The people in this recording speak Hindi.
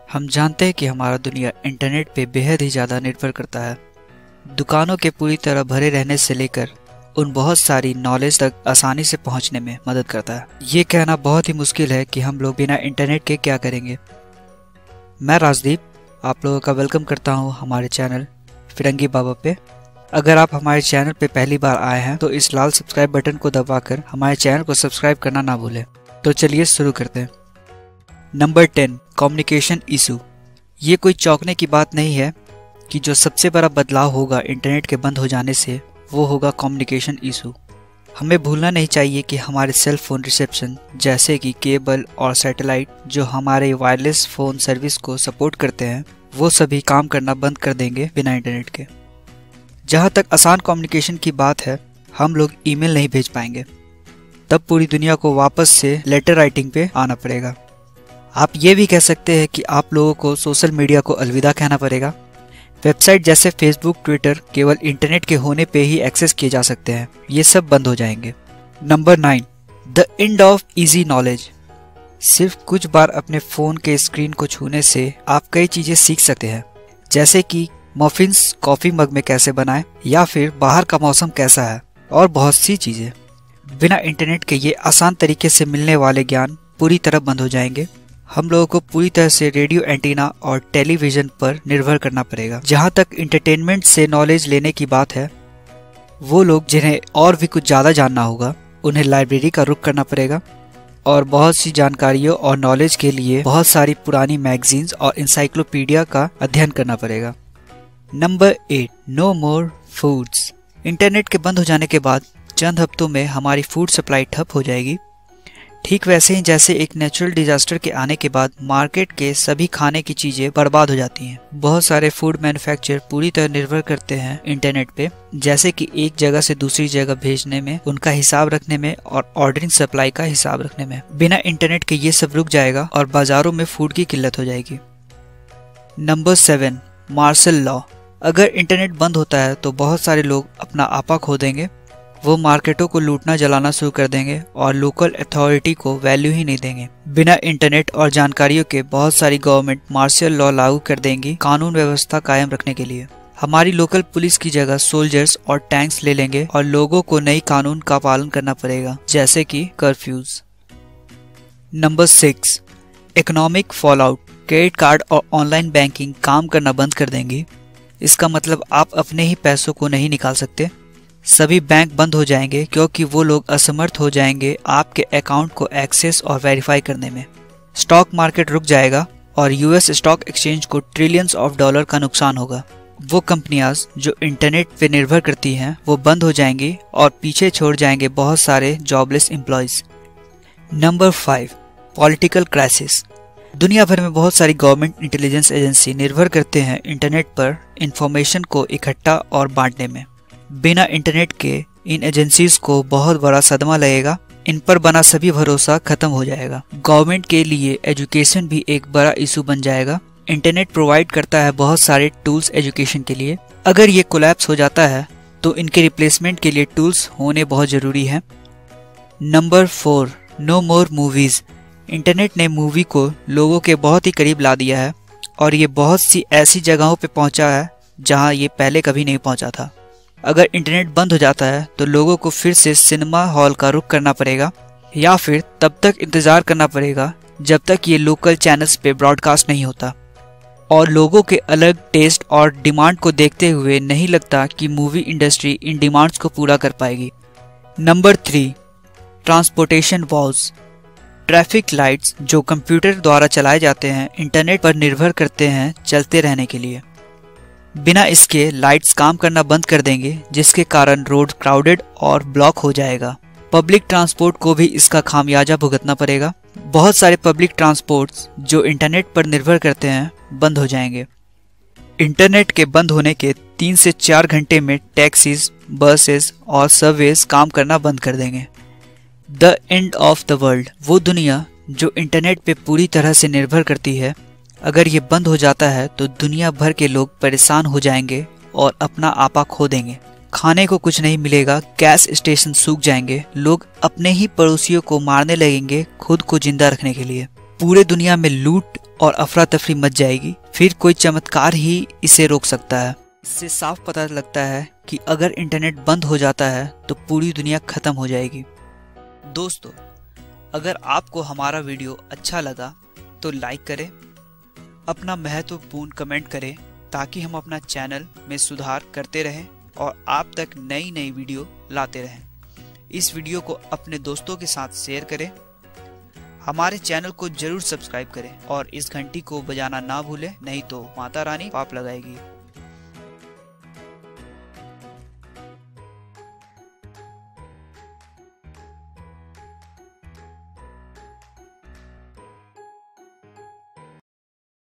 हम जानते हैं कि हमारा दुनिया इंटरनेट पे बेहद ही ज़्यादा निर्भर करता है। दुकानों के पूरी तरह भरे रहने से लेकर उन बहुत सारी नॉलेज तक आसानी से पहुंचने में मदद करता है। ये कहना बहुत ही मुश्किल है कि हम लोग बिना इंटरनेट के क्या करेंगे। मैं राजदीप आप लोगों का वेलकम करता हूं हमारे चैनल फिरंगी बाबा पे। अगर आप हमारे चैनल पे पहली बार आए हैं तो इस लाल सब्सक्राइब बटन को दबाकर हमारे चैनल को सब्सक्राइब करना ना भूलें। तो चलिए शुरू करते हैं। Number 10, communication issue. ये कोई चौंकने की बात नहीं है कि जो सबसे बड़ा बदलाव होगा इंटरनेट के बंद हो जाने से वो होगा कम्युनिकेशन इशू। हमें भूलना नहीं चाहिए कि हमारे सेल फोन रिसेप्शन जैसे कि केबल और सैटेलाइट जो हमारे वायरलेस फ़ोन सर्विस को सपोर्ट करते हैं वो सभी काम करना बंद कर देंगे बिना इंटरनेट के। जहाँ तक आसान कम्युनिकेशन की बात है, हम लोग ईमेल नहीं भेज पाएंगे, तब पूरी दुनिया को वापस से लेटर राइटिंग पे आना पड़ेगा। आप ये भी कह सकते हैं कि आप लोगों को सोशल मीडिया को अलविदा कहना पड़ेगा। वेबसाइट जैसे फेसबुक, ट्विटर केवल इंटरनेट के होने पे ही एक्सेस किए जा सकते हैं। ये सब बंद हो जाएंगे। Number 9, the end of easy knowledge. सिर्फ कुछ बार अपने फ़ोन के स्क्रीन को छूने से आप कई चीज़ें सीख सकते हैं, जैसे कि मफिन्स कॉफ़ी मग में कैसे बनाएं या फिर बाहर का मौसम कैसा है और बहुत सी चीज़ें। बिना इंटरनेट के ये आसान तरीके से मिलने वाले ज्ञान पूरी तरह बंद हो जाएंगे। हम लोगों को पूरी तरह से रेडियो एंटीना और टेलीविज़न पर निर्भर करना पड़ेगा। जहाँ तक इंटरटेनमेंट से नॉलेज लेने की बात है, वो लोग जिन्हें और भी कुछ ज़्यादा जानना होगा उन्हें लाइब्रेरी का रुख करना पड़ेगा और बहुत सी जानकारियों और नॉलेज के लिए बहुत सारी पुरानी मैगजीन्स और इंसाइक्लोपीडिया का अध्ययन करना पड़ेगा। Number 8, no more foods. Internet के बंद हो जाने के बाद चंद हफ्तों में हमारी फूड सप्लाई ठप हो जाएगी। ठीक वैसे ही जैसे एक नेचुरल डिजास्टर के आने के बाद मार्केट के सभी खाने की चीजें बर्बाद हो जाती हैं। बहुत सारे फूड मैन्युफैक्चरर पूरी तरह निर्भर करते हैं इंटरनेट पे, जैसे कि एक जगह से दूसरी जगह भेजने में, उनका हिसाब रखने में और ऑर्डरिंग सप्लाई का हिसाब रखने में। बिना इंटरनेट के ये सब रुक जाएगा और बाजारों में फूड की किल्लत हो जाएगी। Number 7, martial law. अगर इंटरनेट बंद होता है तो बहुत सारे लोग अपना आपा खो देंगे। वो मार्केटों को लूटना जलाना शुरू कर देंगे और लोकल अथॉरिटी को वैल्यू ही नहीं देंगे। बिना इंटरनेट और जानकारियों के बहुत सारी गवर्नमेंट मार्शल लॉ लागू कर देंगी कानून व्यवस्था कायम रखने के लिए। हमारी लोकल पुलिस की जगह सोल्जर्स और टैंक्स ले लेंगे और लोगों को नई कानून का पालन करना पड़ेगा, जैसे कि curfews. Number 6, economic fallout. Credit card और ऑनलाइन बैंकिंग काम करना बंद कर देंगी। इसका मतलब आप अपने ही पैसों को नहीं निकाल सकते। सभी बैंक बंद हो जाएंगे क्योंकि वो लोग असमर्थ हो जाएंगे आपके अकाउंट को एक्सेस और वेरीफाई करने में। स्टॉक मार्केट रुक जाएगा और यूएस स्टॉक एक्सचेंज को ट्रिलियंस ऑफ डॉलर का नुकसान होगा। वो कंपनियां जो इंटरनेट पे निर्भर करती हैं वो बंद हो जाएंगी और पीछे छोड़ जाएंगे बहुत सारे jobless employees. Number 5, political crisis. दुनिया भर में बहुत सारी गवर्नमेंट इंटेलिजेंस एजेंसी निर्भर करते हैं इंटरनेट पर इंफॉर्मेशन को इकट्ठा और बांटने में। बिना इंटरनेट के इन एजेंसीज को बहुत बड़ा सदमा लगेगा। इन पर बना सभी भरोसा खत्म हो जाएगा। गवर्नमेंट के लिए एजुकेशन भी एक बड़ा इशू बन जाएगा। इंटरनेट प्रोवाइड करता है बहुत सारे टूल्स एजुकेशन के लिए। अगर ये कोलैप्स हो जाता है तो इनके रिप्लेसमेंट के लिए टूल्स होने बहुत ज़रूरी है। Number 4, no more movies. Internet ने मूवी को लोगों के बहुत ही करीब ला दिया है और ये बहुत सी ऐसी जगहों पे पहुंचा है जहां ये पहले कभी नहीं पहुंचा था। अगर इंटरनेट बंद हो जाता है तो लोगों को फिर से सिनेमा हॉल का रुख करना पड़ेगा या फिर तब तक इंतज़ार करना पड़ेगा जब तक ये लोकल चैनल्स पे ब्रॉडकास्ट नहीं होता। और लोगों के अलग टेस्ट और डिमांड को देखते हुए नहीं लगता कि मूवी इंडस्ट्री इन डिमांड्स को पूरा कर पाएगी। Number 3, transportation walls. Traffic lights जो कंप्यूटर द्वारा चलाए जाते हैं इंटरनेट पर निर्भर करते हैं चलते रहने के लिए। बिना इसके लाइट्स काम करना बंद कर देंगे, जिसके कारण रोड क्राउडेड और ब्लॉक हो जाएगा। पब्लिक ट्रांसपोर्ट को भी इसका खामियाजा भुगतना पड़ेगा। बहुत सारे पब्लिक ट्रांसपोर्ट्स जो इंटरनेट पर निर्भर करते हैं बंद हो जाएंगे। इंटरनेट के बंद होने के 3 से 4 घंटे में टैक्सीज, बसेस और सबवेज काम करना बंद कर देंगे। The end of the world. वो दुनिया जो इंटरनेट पे पूरी तरह से निर्भर करती है, अगर ये बंद हो जाता है तो दुनिया भर के लोग परेशान हो जाएंगे और अपना आपा खो देंगे। खाने को कुछ नहीं मिलेगा, गैस स्टेशन सूख जाएंगे, लोग अपने ही पड़ोसियों को मारने लगेंगे खुद को जिंदा रखने के लिए। पूरे दुनिया में लूट और अफरा तफरी मच जाएगी, फिर कोई चमत्कार ही इसे रोक सकता है। इससे साफ पता लगता है कि अगर इंटरनेट बंद हो जाता है तो पूरी दुनिया खत्म हो जाएगी। दोस्तों, अगर आपको हमारा वीडियो अच्छा लगा तो लाइक करें, अपना महत्वपूर्ण कमेंट करें ताकि हम अपना चैनल में सुधार करते रहें और आप तक नई नई वीडियो लाते रहें। इस वीडियो को अपने दोस्तों के साथ शेयर करें, हमारे चैनल को जरूर सब्सक्राइब करें और इस घंटी को बजाना ना भूलें, नहीं तो माता रानी पाप लगाएगी।